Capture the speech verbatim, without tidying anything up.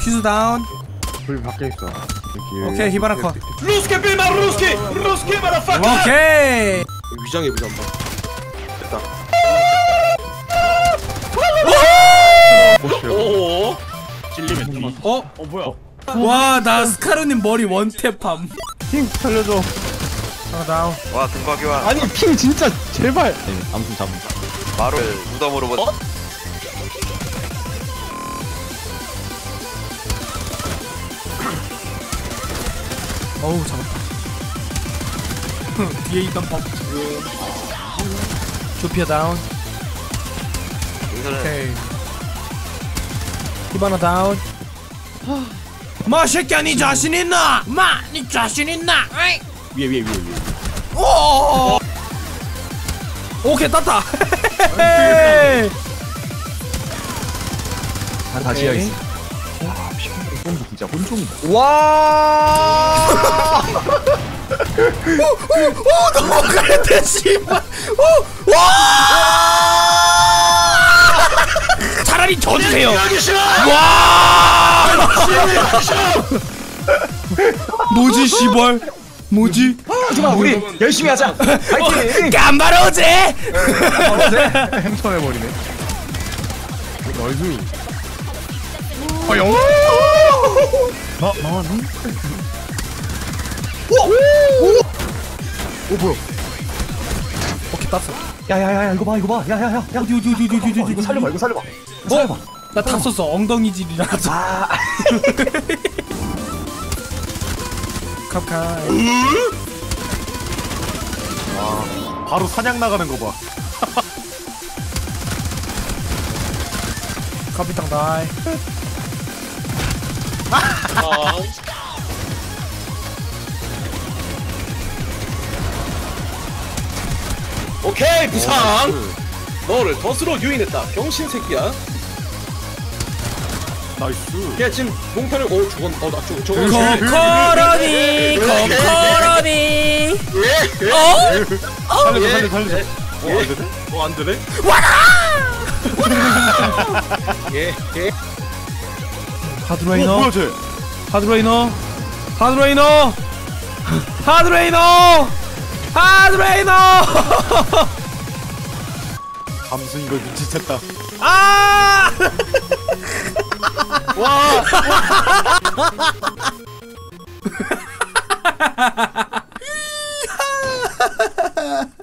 퀴즈 다운. 불 밖에 있어. 오케이 히바나 컷. 루스케 빌마 루스케 루스케 마라파카. 오케이. 위장해 보자 한번. 됐다. 오. 찔리면 어? 어 뭐야? 와 나 스카르님 머리 원탭함. 핑 살려줘. 하나 다운. 와 등박이와 아니 핑 진짜 제발. 아무튼 잡음. 바로 무덤으로 뭐 어? 어우 잡았다. 뒤에 있던 법. 조피아 다운. 여기서는 오케이. 히바나 다운. 마 새끼야 니 자신 있나? 마 니 자신 있나? 에이. 위에 위에 위에 위에. 오. 오케이 땄다. 다 다시 해야겠어. 아, 피곤해. 좀 진짜 혼종이다. 와. 오 넘어가야 돼 씨발. 오 와. 차라리 져주세요. 와. 뭐지 씨발. 뭐지? 하지마 우리 열심히 하자. 파이팅. 깜바로제. 행선해버리네. 나이스. 아 영. 나 나왔니? 오 뭐야? 오케이 땄어. 야야야야 이거 봐 이거 봐. 야야야 야. 어디 어디 어디 어디 어디 이거 살려봐 이거 살려봐. 이거 살려봐. 나 다 썼어. 엉덩이질이라. 아. 캅캅. 바로 사냥 나가는 거 봐. 카피탕 다이. 오케이 부상. 너를 덫으로 유인했다. 병신 새끼야. 나이스. 걔 지금 몽타를 어 죽었. 어나 죽. 저거. 코코로니 코코로니. 어? 살려줘 살려 살려줘. 어 안 되네? 어 안 되네? 예 예. 하드레이너. 뭐야 쟤? 하드레이너. 하드레이너. 하드레이너. 하드레이너. 감수 이거 눈치챘다. 아! 와.